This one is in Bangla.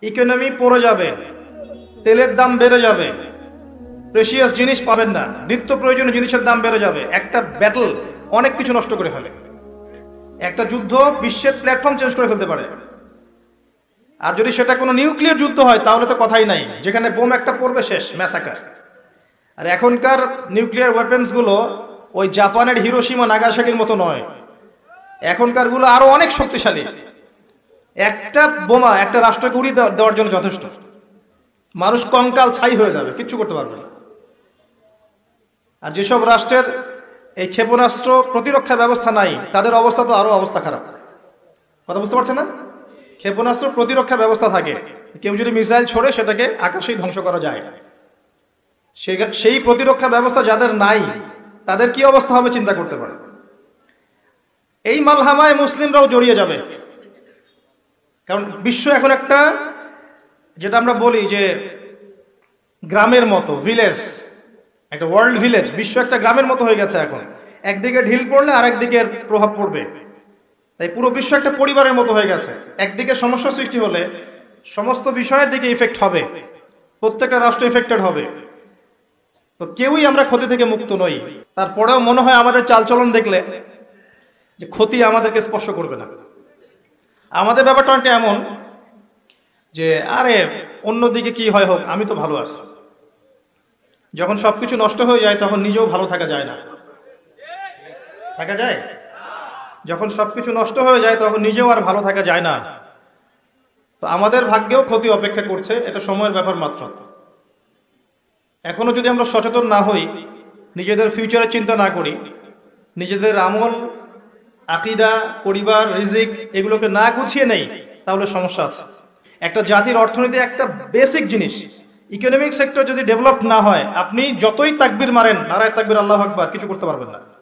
ইকোনমি পড়ে যাবে, তেলের দাম বেড়ে যাবে, প্রেশিয়াস জিনিস পাবেন না, নিত্য প্রয়োজনীয় জিনিসের দাম বেড়ে যাবে। একটা ব্যাটল অনেক কিছু নষ্ট করে ফেলে। একটা যুদ্ধ বিশ্বের প্ল্যাটফর্ম চেঞ্জ করে ফেলতে পারে। আর যদি সেটা কোনো নিউক্লিয়ার যুদ্ধ হয় তাহলে তো কথাই নাই, যেখানে বোম একটা পড়বে শেষ, ম্যাসাকার। আর এখনকার নিউক্লিয়ার ওয়েপেন্স গুলো ওই জাপানের হিরোশিমা নাগাসাকির মতো নয়, এখনকার গুলো আরো অনেক শক্তিশালী। একটা বোমা একটা রাষ্ট্রকে উড়িয়ে দেওয়ার জন্য যথেষ্ট। মানুষ কঙ্কাল ছাই হয়ে যাবে, কিচ্ছু করতে পারবে না। আর যেসব রাষ্ট্রের এই ক্ষেপণাস্ত্র প্রতিরক্ষা ব্যবস্থা নাই তাদের অবস্থা তো আরো অবস্থা খারাপ। কথা বুঝতে পারছেন না? ক্ষেপণাস্ত্র প্রতিরক্ষা ব্যবস্থা থাকে, কেউ যদি মিসাইল ছোড়ে সেটাকে আকাশেই ধ্বংস করা যায়। সেই প্রতিরক্ষা ব্যবস্থা যাদের নাই তাদের কি অবস্থা হবে চিন্তা করতে পারে। এই মালহামায় মুসলিমরাও জড়িয়ে যাবে, কারণ বিশ্ব এখন একটা, যেটা আমরা বলি যে গ্রামের মতো, ভিলেজ, একটা ওয়ার্ল্ড ভিলেজ, বিশ্ব একটা গ্রামের মতো হয়ে গেছে এখন। একদিকে ঢিল পড়লে আরেকদিকের প্রভাব পড়বে, তাই পুরো বিশ্ব একটা পরিবারের মতো হয়ে গেছে। একদিকে সমস্যা সৃষ্টি হলে সমস্ত বিষয়ের দিকে ইফেক্ট হবে, প্রত্যেকটা রাষ্ট্র ইফেক্টেড হবে। তো কেউই আমরা ক্ষতি থেকে মুক্ত নই। তারপরেও মনে হয় আমাদের চালচলন দেখলে যে ক্ষতি আমাদেরকে স্পর্শ করবে না। আমাদের ব্যাপারটা অনেকটা এমন যে আরে অন্যদিকে কি হয় হোক, আমি তো ভালো আছি। যখন সবকিছু নষ্ট হয়ে যায় তখন নিজেও ভালো থাকা যায় না। থাকা যায়? যখন সবকিছু নষ্ট হয়ে যায় তখন নিজেও আর ভালো থাকা যায় না। তো আমাদের ভাগ্যেও ক্ষতি অপেক্ষা করছে, এটা সময়ের ব্যাপার মাত্র। এখনো যদি আমরা সচেতন না হই, নিজেদের ফিউচারের চিন্তা না করি, নিজেদের আমল, আকীদা, পরিবার, রিজিক এগুলোকে না গুছিয়ে নেই, তাহলে সমস্যা আছে। একটা জাতির অর্থনীতি একটা বেসিক জিনিস। ইকোনমিক সেক্টর যদি ডেভেলপ না হয়, আপনি যতই তাকবীর মারেন, নারায়ে তাকবীর, আল্লাহু আকবার, কিছু করতে পারবেন না।